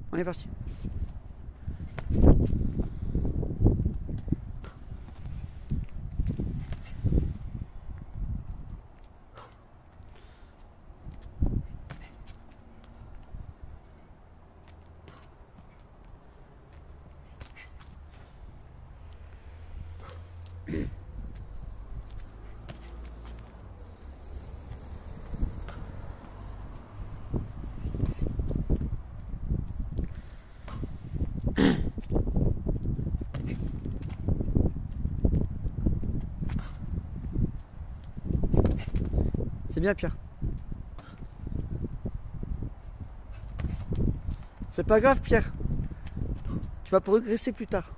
On est parti. C'est bien, Pierre. C'est pas grave, Pierre. Tu vas progresser plus tard.